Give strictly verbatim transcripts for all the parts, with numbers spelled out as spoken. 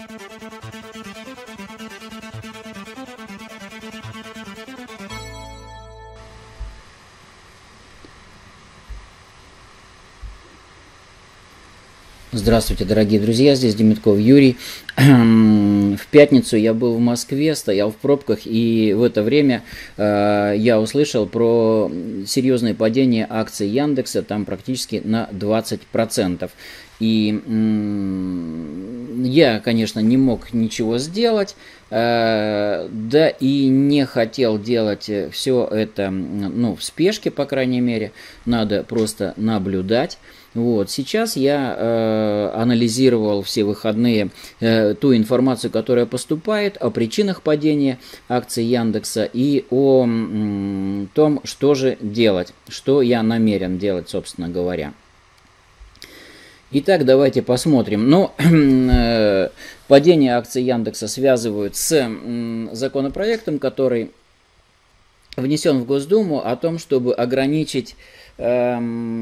Здравствуйте, дорогие друзья, здесь Демитков Юрий. В пятницу я был в Москве, стоял в пробках, и в это время э, я услышал про серьезное падение акций Яндекса, там практически на двадцать процентов. И э, я, конечно, не мог ничего сделать, э, да и не хотел делать все это, ну, в спешке, по крайней мере, надо просто наблюдать. Вот. Сейчас я э, анализировал все выходные э, ту информацию, которая поступает о причинах падения акций Яндекса и о м, том, что же делать, что я намерен делать, собственно говоря. Итак, давайте посмотрим. Ну, э, падение акций Яндекса связывают с э, законопроектом, который внесен в Госдуму о том, чтобы ограничить... Э,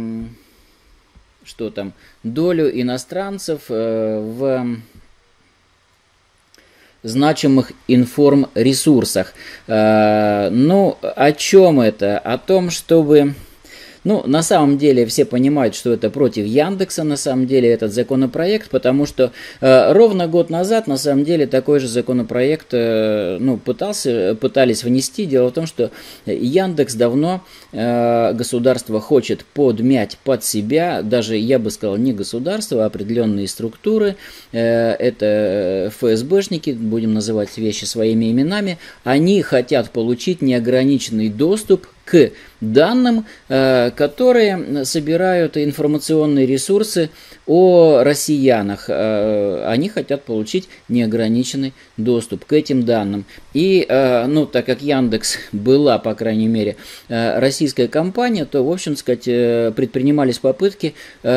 что там, долю иностранцев э, в значимых информресурсах. Э, ну, о чем это? О том, чтобы... Ну, на самом деле все понимают, что это против Яндекса, на самом деле, этот законопроект, потому что э, ровно год назад, на самом деле, такой же законопроект э, ну, пытался, пытались внести. Дело в том, что Яндекс давно, э, государство хочет подмять под себя, даже, я бы сказал, не государство, а определенные структуры, э, это эф эс бэшники, будем называть вещи своими именами, они хотят получить неограниченный доступ к данным, которые собирают информационные ресурсы о россиянах. Они хотят получить неограниченный доступ к этим данным. И, ну, так как Яндекс была, по крайней мере, российская компания, то, в общем сказать, предпринимались попытки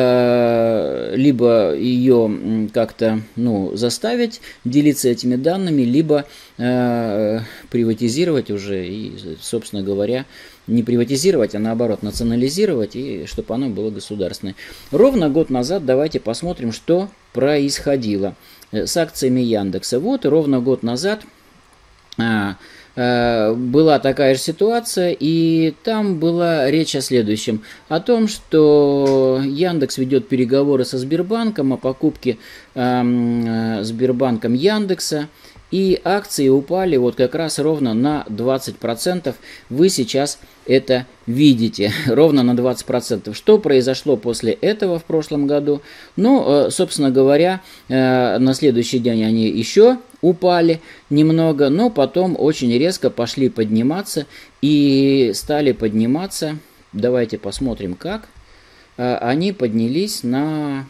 либо ее как-то, ну, заставить делиться этими данными, либо приватизировать уже и, собственно говоря, не приватизировать, а наоборот национализировать, и чтобы оно было государственное. Ровно год назад давайте посмотрим, что происходило с акциями Яндекса. Вот ровно год назад а, а, была такая же ситуация, и там была речь о следующем. О том, что Яндекс ведет переговоры со Сбербанком о покупке а, Сбербанком Яндекса. И акции упали вот как раз ровно на двадцать процентов. Вы сейчас это видите, ровно на двадцать процентов. Что произошло после этого в прошлом году? Ну, собственно говоря, на следующий день они еще упали немного, но потом очень резко пошли подниматься и стали подниматься. Давайте посмотрим, как. Они поднялись на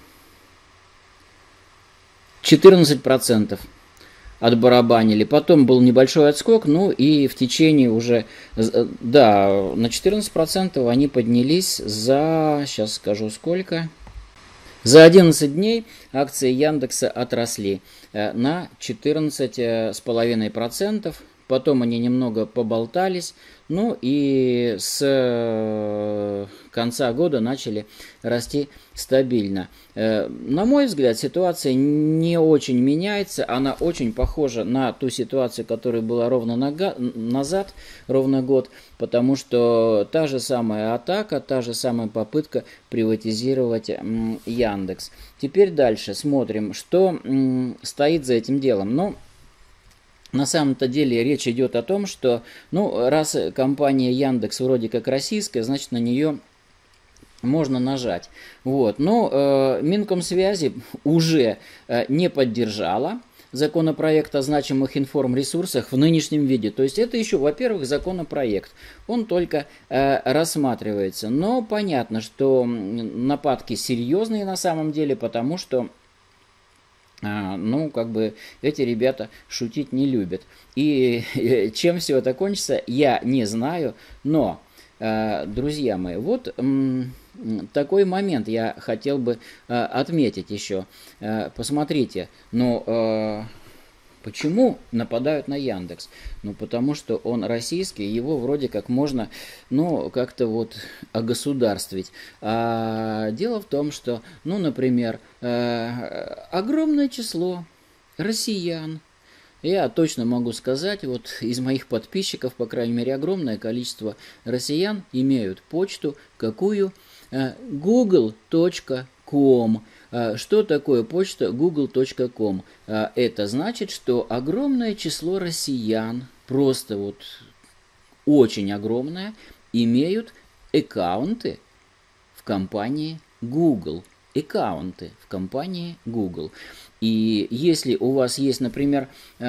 четырнадцать процентов. Отбарабанили. Потом был небольшой отскок, ну и в течение уже, да, на четырнадцать процентов они поднялись за, сейчас скажу сколько, за одиннадцать дней акции Яндекса отросли на четырнадцать целых пять десятых процента. Потом они немного поболтались, ну и с конца года начали расти стабильно. На мой взгляд, ситуация не очень меняется, она очень похожа на ту ситуацию, которая была ровно назад, ровно год, потому что та же самая атака, та же самая попытка приватизировать Яндекс. Теперь дальше смотрим, что стоит за этим делом. Ну, на самом-то деле речь идет о том, что, ну, раз компания Яндекс вроде как российская, значит, на нее можно нажать. Вот. Но э, Минкомсвязи уже э, не поддержала законопроект о значимых информресурсах в нынешнем виде. То есть это еще, во-первых, законопроект. Он только э, рассматривается. Но понятно, что нападки серьезные на самом деле, потому что ну, как бы эти ребята шутить не любят. И чем все это кончится, я не знаю. Но, друзья мои, вот такой момент я хотел бы отметить еще. Посмотрите, ну, почему нападают на Яндекс? Ну, потому что он российский, его вроде как можно, ну, как-то вот огосударствить. А дело в том, что, ну, например, огромное число россиян. Я точно могу сказать, вот из моих подписчиков, по крайней мере, огромное количество россиян имеют почту, какую? гугл точка ком. Что такое почта гугл точка ком? Это значит, что огромное число россиян, просто вот очень огромное, имеют аккаунты в компании Google. Аккаунты в компании Google. И если у вас есть, например,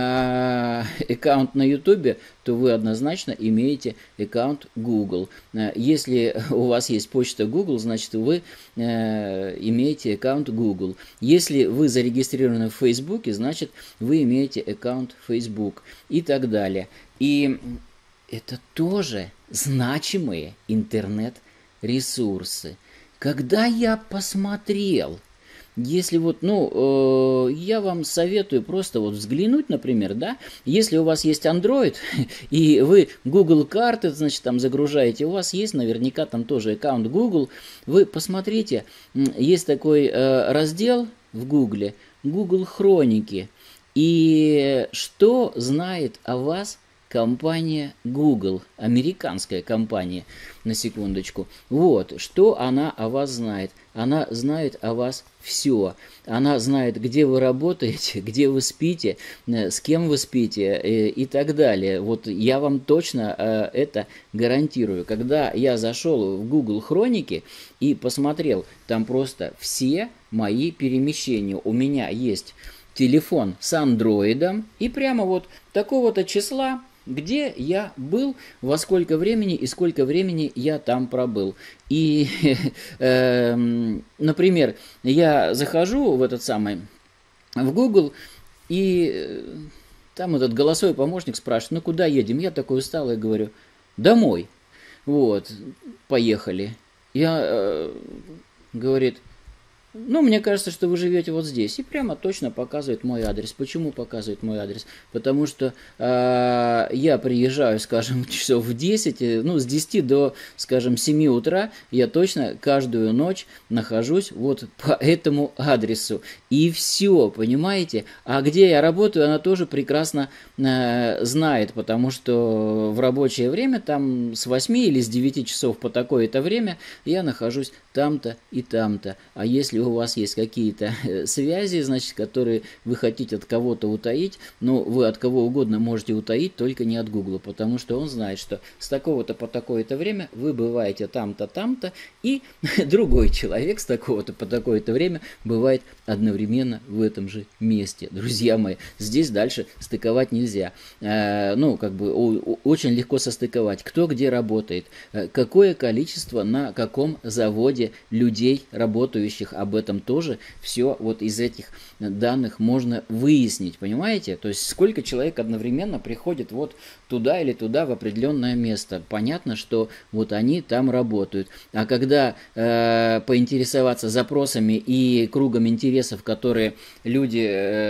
аккаунт на YouTube, то вы однозначно имеете аккаунт Google. Если у вас есть почта Google, значит вы имеете аккаунт Google. Если вы зарегистрированы в Facebook, значит вы имеете аккаунт Facebook и так далее. И это тоже значимые интернет-ресурсы. Когда я посмотрел, если вот, ну, э, я вам советую просто вот взглянуть, например, да, если у вас есть Android, и вы Google карты, значит, там загружаете, у вас есть наверняка там тоже аккаунт Google, вы посмотрите, есть такой э, раздел в Google, Google Хроники, и что знает о вас компания Google, американская компания, на секундочку. Вот, что она о вас знает. Она знает о вас все. Она знает, где вы работаете, где вы спите, с кем вы спите и так далее. Вот я вам точно это гарантирую. Когда я зашел в Google Хроники и посмотрел, там просто все мои перемещения. У меня есть телефон с андроидом и прямо вот такого-то числа, где я был, во сколько времени и сколько времени я там пробыл. И, э, например, я захожу в этот самый, в Google, и там этот голосовой помощник спрашивает, ну куда едем? Я такой усталый говорю, домой. Вот, поехали. Я, э, говорит, ну, мне кажется, что вы живете вот здесь. И прямо точно показывает мой адрес. Почему показывает мой адрес? Потому что э, я приезжаю, скажем, часов в десять, ну, с десяти до, скажем, семи утра, я точно каждую ночь нахожусь вот по этому адресу. И все, понимаете? А где я работаю, она тоже прекрасно э, знает, потому что в рабочее время, там с восьми или с девяти часов по такое-то время, я нахожусь там-то и там-то. А если у вас есть какие-то связи, значит, которые вы хотите от кого-то утаить, но вы от кого угодно можете утаить, только не от Google, потому что он знает, что с такого-то по такое-то время вы бываете там-то, там-то, и другой человек с такого-то по такое-то время бывает одновременно в этом же месте. Друзья мои, здесь дальше стыковать нельзя. Э, ну, как бы о, очень легко состыковать, кто где работает, э, какое количество на каком заводе людей, работающих, об этом тоже все вот из этих данных можно выяснить, понимаете? То есть сколько человек одновременно приходит вот туда или туда в определенное место. Понятно, что вот они там работают. А когда э, поинтересоваться запросами и кругом интересов, которые люди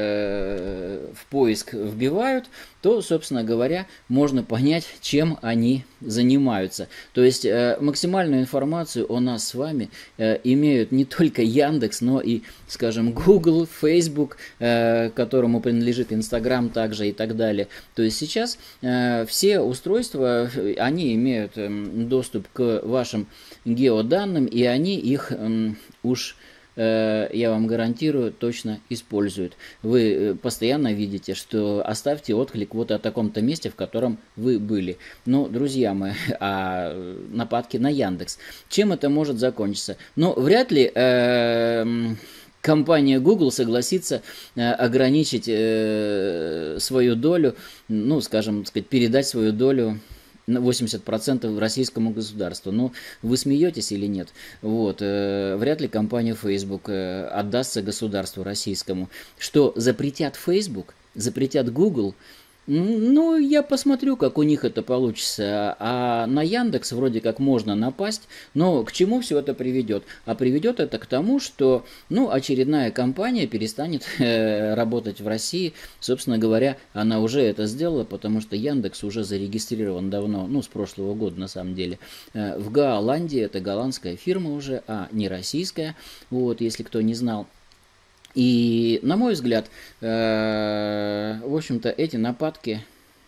э, в поиск вбивают, то, собственно говоря, можно понять, чем они занимаются. То есть э, максимальную информацию о нас с вами э, имеют не только Яндекс, но и, скажем, Google, Facebook, э, которому принадлежит Instagram также и так далее. То есть сейчас э, все устройства, они имеют э, доступ к вашим геоданным, и они их э, уж я вам гарантирую, точно используют. Вы постоянно видите, что оставьте отклик вот о таком-то месте, в котором вы были. Ну, друзья мои, а нападки на Яндекс. Чем это может закончиться? Ну, вряд ли э, компания Google согласится э, ограничить э, свою долю, ну, скажем, сказать, передать свою долю на восемьдесят процентов российскому государству. Ну, вы смеетесь или нет? Вот, э, вряд ли компания Facebook э, отдастся государству российскому. Что, запретят Facebook? Запретят Google? Ну, я посмотрю, как у них это получится. А на Яндекс вроде как можно напасть, но к чему все это приведет? А приведет это к тому, что, ну, очередная компания перестанет э, работать в России. Собственно говоря, она уже это сделала, потому что Яндекс уже зарегистрирован давно, ну, с прошлого года на самом деле. Э, в Голландии, это голландская фирма уже, а не российская, вот, если кто не знал. И, на мой взгляд, э, в общем-то, эти нападки,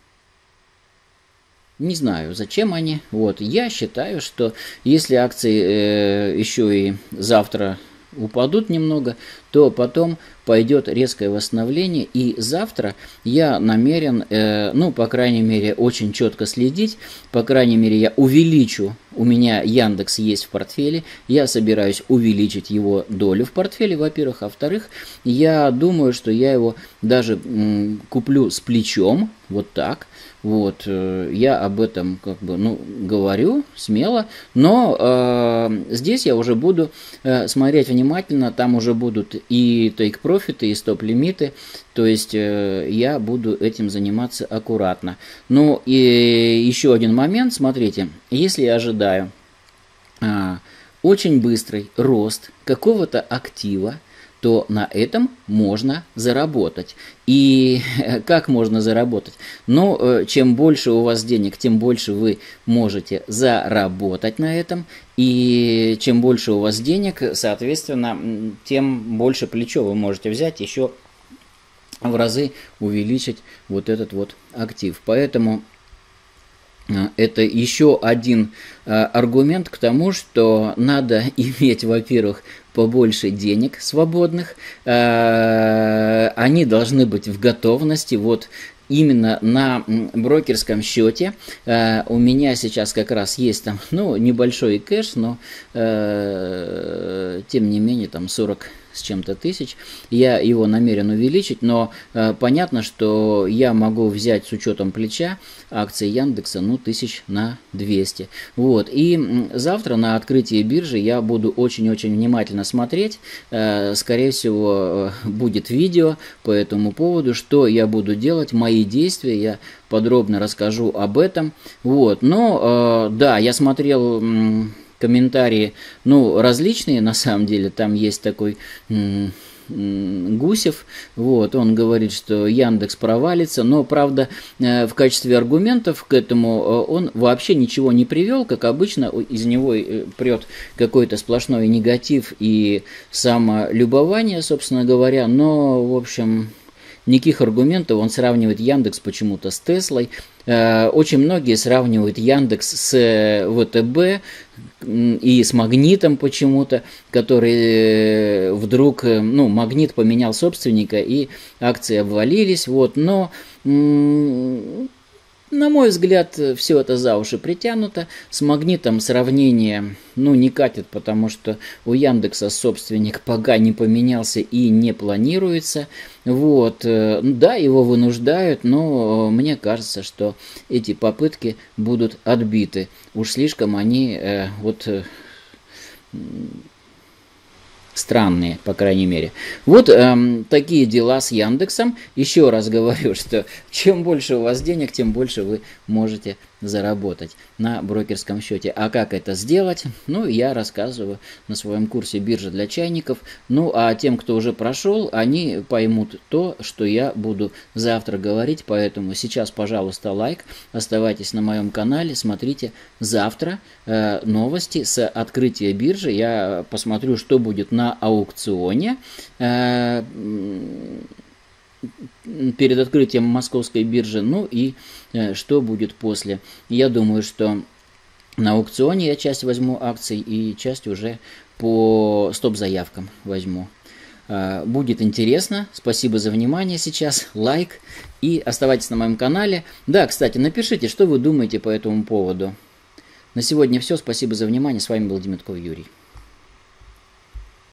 не знаю, зачем они. Вот, я считаю, что если акции э, еще и завтра упадут немного, то потом пойдет резкое восстановление, и завтра я намерен, э, ну, по крайней мере, очень четко следить, по крайней мере, я увеличу, у меня Яндекс есть в портфеле, я собираюсь увеличить его долю в портфеле, во-первых, а во-вторых, я думаю, что я его даже м, куплю с плечом, вот так. Вот, я об этом как бы, ну, говорю смело, но э, здесь я уже буду э, смотреть внимательно, там уже будут и тейк-профиты, и стоп-лимиты, то есть э, я буду этим заниматься аккуратно. Ну и еще один момент, смотрите, если я ожидаю э, очень быстрый рост какого-то актива, то на этом можно заработать. И как можно заработать? Ну, чем больше у вас денег, тем больше вы можете заработать на этом. И чем больше у вас денег, соответственно, тем больше плечо вы можете взять, еще в разы увеличить вот этот вот актив. Поэтому это еще один аргумент к тому, что надо иметь, во-первых, побольше денег свободных, они должны быть в готовности, вот именно на брокерском счете. У меня сейчас как раз есть там, ну, небольшой кэш, но тем не менее там сорок с чем-то тысяч, я его намерен увеличить, но э, понятно, что я могу взять с учетом плеча акции Яндекса, ну, тысяч на двести. Вот, и завтра на открытии биржи я буду очень-очень внимательно смотреть, э, скорее всего, будет видео по этому поводу, что я буду делать, мои действия, я подробно расскажу об этом. Вот, но, э, да, я смотрел... комментарии, ну, различные, на самом деле, там есть такой м- м- Гусев, вот, он говорит, что Яндекс провалится, но, правда, э, в качестве аргументов к этому э, он вообще ничего не привел, как обычно, из него э, прет какой-то сплошной негатив и самолюбование, собственно говоря, но, в общем... Никаких аргументов, он сравнивает Яндекс почему-то с Теслой. Очень многие сравнивают Яндекс с ВТБ и с Магнитом почему-то, который вдруг, ну, Магнит поменял собственника и акции обвалились. Вот, но... На мой взгляд, все это за уши притянуто. С Магнитом сравнение, ну, не катит, потому что у Яндекса собственник пока не поменялся и не планируется. Вот, да, его вынуждают, но мне кажется, что эти попытки будут отбиты. Уж слишком они э, вот... Э, странные, по крайней мере. Вот эм, такие дела с Яндексом. Еще раз говорю, что чем больше у вас денег, тем больше вы можете заработать на брокерском счете. А как это сделать? Ну, я рассказываю на своем курсе «Биржа для чайников». Ну, а тем, кто уже прошел, они поймут то, что я буду завтра говорить. Поэтому сейчас, пожалуйста, лайк. Оставайтесь на моем канале, смотрите завтра э, новости с открытия биржи. Я посмотрю, что будет на аукционе. Э, перед открытием московской биржи, ну и э, что будет после. Я думаю, что на аукционе я часть возьму акций и часть уже по стоп-заявкам возьму. Э, будет интересно. Спасибо за внимание сейчас. Лайк и оставайтесь на моем канале. Да, кстати, напишите, что вы думаете по этому поводу. На сегодня все. Спасибо за внимание. С вами был Демятков Юрий.